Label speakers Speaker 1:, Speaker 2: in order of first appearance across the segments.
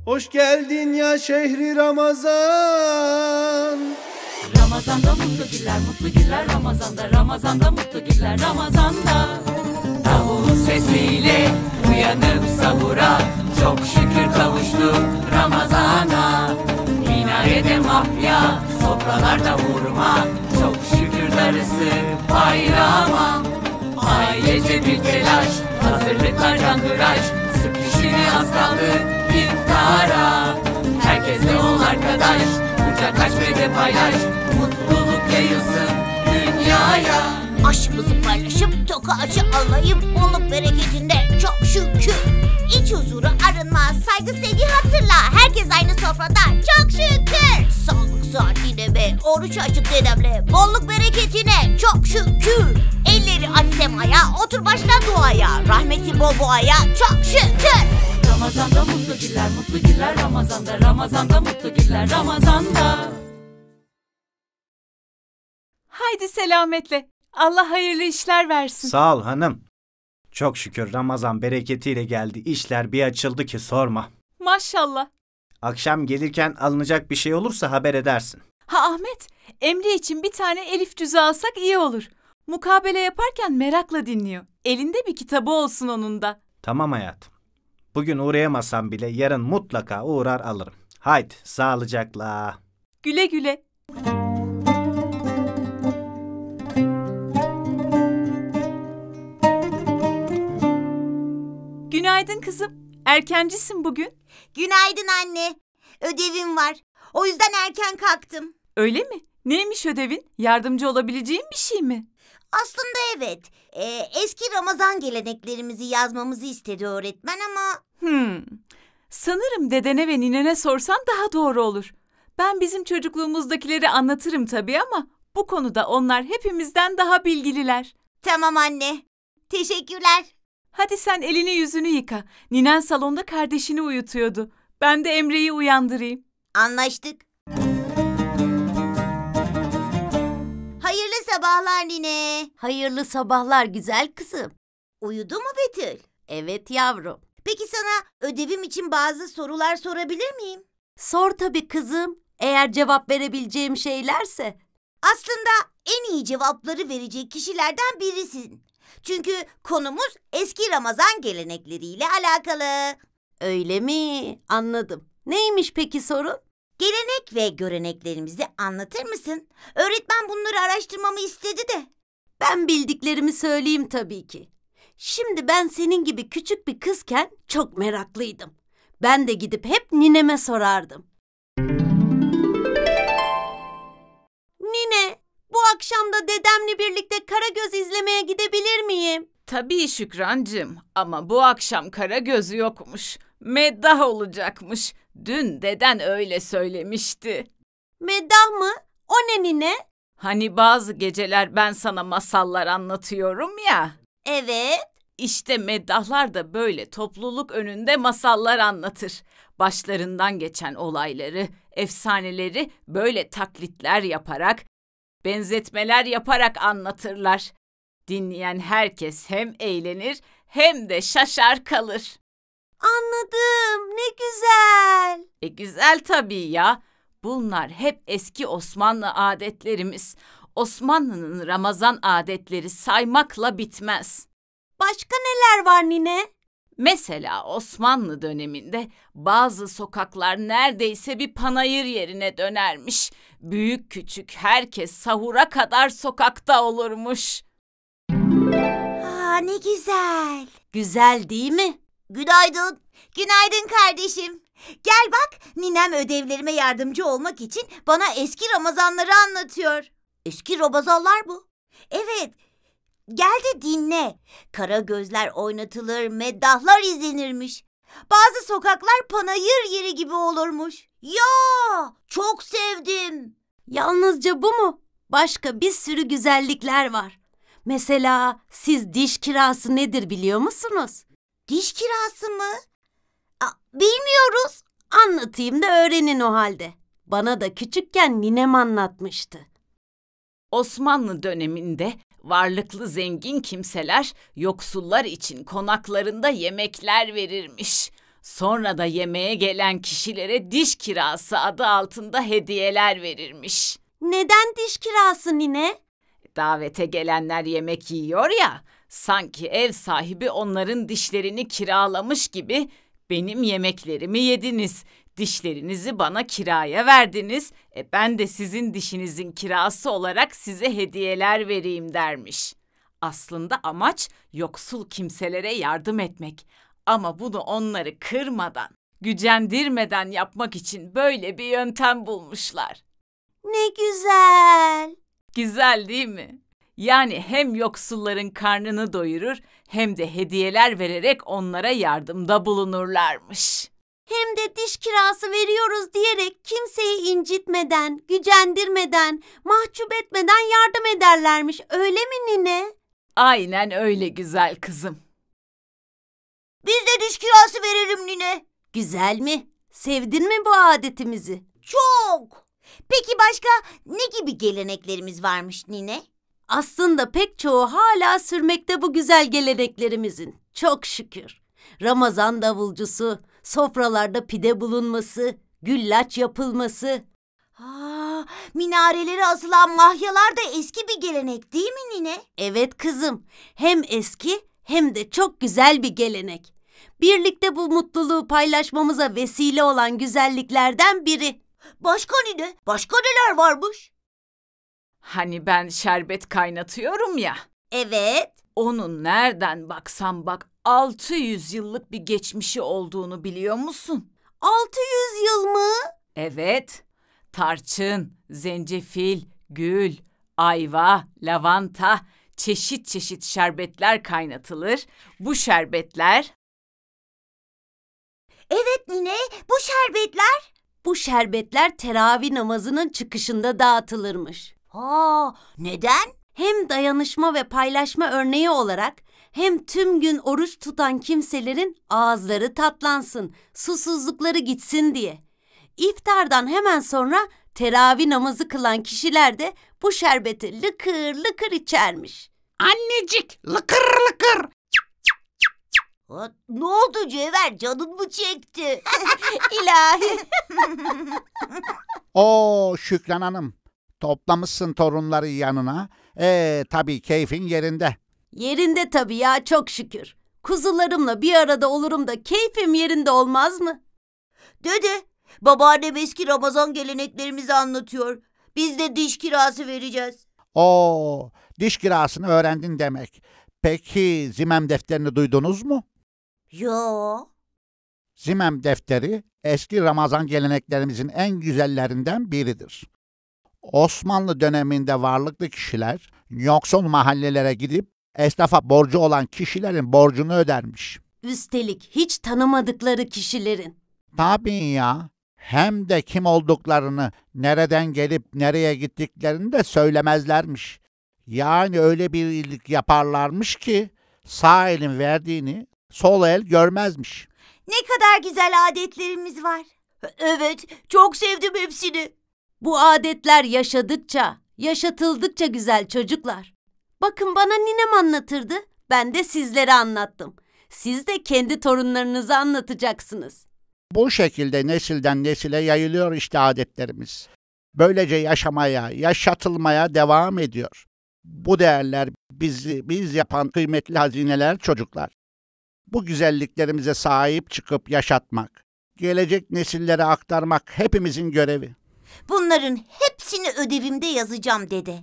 Speaker 1: Hoş geldin ya şehri Ramazan.
Speaker 2: Ramazanda mutlu güller Ramazanda, Ramazanda mutlu güller Ramazanda. Davul sesiyle uyanıp sahura, çok şükür kavuştuk Ramazana. Minarede mahya, sofralarda hurma, çok şükür darısı bayrama. Ailece bir telaş, hazırlıklar canhıraş, sık dişini az kaldı iftara. Herkesle ol arkadaş, kucak aç ve de paylaş, mutluluk yayılsın dünyaya.
Speaker 3: Aşkımızı paylaşıp toka acı alayım, bolluk bereketinde çok şükür. İç huzuru arınma, saygı sevgi hatırla, herkes aynı sofrada çok şükür. Sağlık saatine ve oruç açık dedemle, bolluk bereketine çok şükür. Elleri aç semaya, otur başla duaya, rahmeti bol boğaya çok şükür.
Speaker 2: Ramazanda mutlu güller Ramazanda, Ramazanda mutlu güller Ramazanda.
Speaker 4: Haydi selametle. Allah hayırlı işler versin.
Speaker 5: Sağ ol hanım. Çok şükür Ramazan bereketiyle geldi. İşler bir açıldı ki sorma.
Speaker 4: Maşallah.
Speaker 5: Akşam gelirken alınacak bir şey olursa haber edersin.
Speaker 4: Ha Ahmet, Emre için bir tane elif cüzü alsak iyi olur. Mukabele yaparken merakla dinliyor. Elinde bir kitabı olsun onun da.
Speaker 5: Tamam hayatım. Bugün uğrayamasam bile yarın mutlaka uğrar alırım. Haydi sağlıcakla.
Speaker 4: Güle güle. Günaydın kızım. Erkencisin bugün.
Speaker 3: Günaydın anne. Ödevim var. O yüzden erken kalktım.
Speaker 4: Öyle mi? Neymiş ödevin? Yardımcı olabileceğim bir şey mi?
Speaker 3: Aslında evet. Eski Ramazan geleneklerimizi yazmamızı istedi öğretmen ama...
Speaker 4: Sanırım dedene ve ninene sorsan daha doğru olur. Ben bizim çocukluğumuzdakileri anlatırım tabii ama bu konuda onlar hepimizden daha bilgililer.
Speaker 3: Tamam anne. Teşekkürler.
Speaker 4: Hadi sen elini yüzünü yıka. Ninen salonda kardeşini uyutuyordu. Ben de Emre'yi uyandırayım.
Speaker 3: Anlaştık. Hayırlı sabahlar nine.
Speaker 6: Hayırlı sabahlar güzel kızım.
Speaker 3: Uyudu mu Betül?
Speaker 6: Evet yavrum.
Speaker 3: Peki sana ödevim için bazı sorular sorabilir miyim?
Speaker 6: Sor tabii kızım. Eğer cevap verebileceğim şeylerse.
Speaker 3: Aslında en iyi cevapları verecek kişilerden birisin. Çünkü konumuz eski Ramazan gelenekleriyle alakalı.
Speaker 6: Öyle mi? Anladım. Neymiş peki sorun?
Speaker 3: Gelenek ve göreneklerimizi anlatır mısın? Öğretmen bunları araştırmamı istedi de.
Speaker 6: Ben bildiklerimi söyleyeyim tabii ki. Şimdi ben senin gibi küçük bir kızken çok meraklıydım. Ben de gidip hep nineme sorardım. Nine, bu akşam da dedemle birlikte Karagöz izlemeye gidebilir miyim?
Speaker 4: Tabii Şükrancığım ama bu akşam Karagöz yokmuş. Meddah olacakmış. Dün deden öyle söylemişti.
Speaker 6: Meddah mı? O ne nine?
Speaker 4: Hani bazı geceler ben sana masallar anlatıyorum ya.
Speaker 6: Evet.
Speaker 4: İşte meddahlar da böyle topluluk önünde masallar anlatır. Başlarından geçen olayları, efsaneleri böyle taklitler yaparak, benzetmeler yaparak anlatırlar. Dinleyen herkes hem eğlenir hem de şaşar kalır.
Speaker 6: Anladım. Ne güzel.
Speaker 4: Güzel tabii ya. Bunlar hep eski Osmanlı adetlerimiz. Osmanlı'nın Ramazan adetleri saymakla bitmez.
Speaker 6: Başka neler var nine?
Speaker 4: Mesela Osmanlı döneminde bazı sokaklar neredeyse bir panayır yerine dönermiş. Büyük küçük herkes sahura kadar sokakta olurmuş.
Speaker 3: Ne güzel.
Speaker 6: Güzel değil mi?
Speaker 3: Günaydın. Günaydın kardeşim. Gel bak, ninem ödevlerime yardımcı olmak için bana eski Ramazanları anlatıyor. Eski Ramazanlar bu. Evet. Gel de dinle. Karagözler oynatılır, meddahlar izlenirmiş. Bazı sokaklar panayır yeri gibi olurmuş. Ya, çok sevdim.
Speaker 6: Yalnızca bu mu? Başka bir sürü güzellikler var. Mesela siz diş kirası nedir biliyor musunuz?
Speaker 3: Diş kirası mı? Bilmiyoruz.
Speaker 6: Anlatayım da öğrenin o halde. Bana da küçükken ninem anlatmıştı.
Speaker 4: Osmanlı döneminde varlıklı zengin kimseler yoksullar için konaklarında yemekler verirmiş. Sonra da yemeğe gelen kişilere diş kirası adı altında hediyeler verirmiş.
Speaker 6: Neden diş kirası nine?
Speaker 4: Davete gelenler yemek yiyor ya, sanki ev sahibi onların dişlerini kiralamış gibi benim yemeklerimi yediniz, dişlerinizi bana kiraya verdiniz, ben de sizin dişinizin kirası olarak size hediyeler vereyim dermiş. Aslında amaç yoksul kimselere yardım etmek ama bunu onları kırmadan, gücendirmeden yapmak için böyle bir yöntem bulmuşlar.
Speaker 6: Ne güzel.
Speaker 4: Güzel değil mi? Yani hem yoksulların karnını doyurur hem de hediyeler vererek onlara yardımda bulunurlarmış.
Speaker 6: Hem de diş kirası veriyoruz diyerek kimseyi incitmeden, gücendirmeden, mahcup etmeden yardım ederlermiş. Öyle mi nine?
Speaker 4: Aynen öyle güzel kızım.
Speaker 3: Biz de diş kirası verelim nine.
Speaker 6: Güzel mi? Sevdin mi bu adetimizi?
Speaker 3: Çok. Peki başka ne gibi geleneklerimiz varmış nine?
Speaker 6: Aslında pek çoğu hala sürmekte bu güzel geleneklerimizin. Çok şükür. Ramazan davulcusu, sofralarda pide bulunması, güllaç yapılması.
Speaker 3: Minarelere asılan mahyalar da eski bir gelenek değil mi nine?
Speaker 6: Evet kızım, hem eski hem de çok güzel bir gelenek. Birlikte bu mutluluğu paylaşmamıza vesile olan güzelliklerden biri.
Speaker 3: Başka nine? Başka neler varmış?
Speaker 4: Hani ben şerbet kaynatıyorum ya.
Speaker 3: Evet.
Speaker 4: Onun nereden baksan bak 600 yıllık bir geçmişi olduğunu biliyor musun?
Speaker 6: 600 yıl mı?
Speaker 4: Evet. Tarçın, zencefil, gül, ayva, lavanta, çeşit çeşit şerbetler kaynatılır. Bu şerbetler...
Speaker 3: Evet nine, bu şerbetler.
Speaker 6: Bu şerbetler teravih namazının çıkışında dağıtılırmış.
Speaker 3: Neden?
Speaker 6: Hem dayanışma ve paylaşma örneği olarak hem tüm gün oruç tutan kimselerin ağızları tatlansın, susuzlukları gitsin diye. İftardan hemen sonra teravih namazı kılan kişiler de bu şerbeti lıkır lıkır içermiş.
Speaker 7: Annecik, lıkır lıkır.
Speaker 3: Ne oldu Cevher? Canın mı çekti? İlahi.
Speaker 7: Şükran Hanım, toplamışsın torunları yanına. Tabii keyfin yerinde.
Speaker 6: Yerinde tabii ya, çok şükür. Kuzularımla bir arada olurum da keyfim yerinde olmaz mı?
Speaker 3: Dede, babaannem eski Ramazan geleneklerimizi anlatıyor. Biz de diş kirası vereceğiz.
Speaker 7: Diş kirasını öğrendin demek. Peki zimem defterini duydunuz mu?
Speaker 3: Yo.
Speaker 7: Zimem defteri eski Ramazan geleneklerimizin en güzellerinden biridir. Osmanlı döneminde varlıklı kişiler yoksul mahallelere gidip esnafa borcu olan kişilerin borcunu ödermiş.
Speaker 6: Üstelik hiç tanımadıkları kişilerin.
Speaker 7: Tabii ya. Hem de kim olduklarını, nereden gelip nereye gittiklerini de söylemezlermiş. Yani öyle bir iyilik yaparlarmış ki sağ elin verdiğini sol el görmezmiş.
Speaker 3: Ne kadar güzel adetlerimiz var. Evet, çok sevdim hepsini.
Speaker 6: Bu adetler yaşadıkça, yaşatıldıkça güzel çocuklar. Bakın bana ninem anlatırdı, ben de sizlere anlattım. Siz de kendi torunlarınıza anlatacaksınız.
Speaker 7: Bu şekilde nesilden nesile yayılıyor işte adetlerimiz. Böylece yaşamaya, yaşatılmaya devam ediyor. Bu değerler biz yapan kıymetli hazineler çocuklar. Bu güzelliklerimize sahip çıkıp yaşatmak, gelecek nesillere aktarmak hepimizin görevi.
Speaker 3: Bunların hepsini ödevimde yazacağım dede.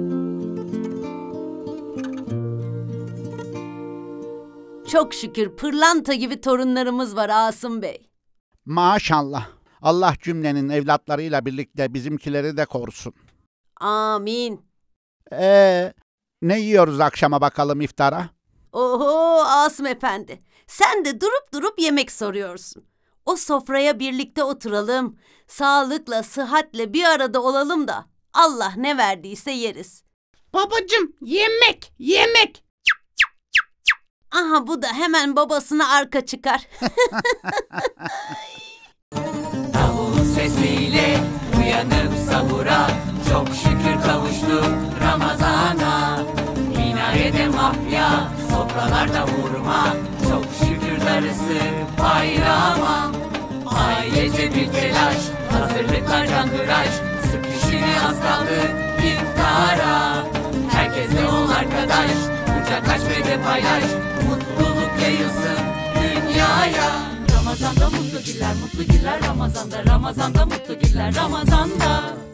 Speaker 6: Çok şükür pırlanta gibi torunlarımız var Asım Bey.
Speaker 7: Maşallah. Allah cümlenin evlatlarıyla birlikte bizimkileri de korusun.
Speaker 6: Amin.
Speaker 7: Ne yiyoruz akşama bakalım iftara?
Speaker 6: Oho Asım Efendi, sen de durup durup yemek soruyorsun. O sofraya birlikte oturalım, sağlıkla, sıhhatle bir arada olalım da Allah ne verdiyse yeriz.
Speaker 7: Babacığım, yemek.
Speaker 6: Aha bu da hemen babasına arka çıkar.
Speaker 2: Davul sesiyle uyanıp sahura, çok şükür kavuştuk Ramazana. Minarede mahya, sofralarda hurma, çok şükür darısı bayrama. Ailece bir telaş, hazırlıklar canhıraş. Sık dişini az kaldı iftara. Herkesle ol arkadaş, kucak aç ve de paylaş. Mutluluk yayılsın dünyaya. Ramazanda mutlu günler, Ramazanda, Ramazanda mutlu günler, Ramazanda.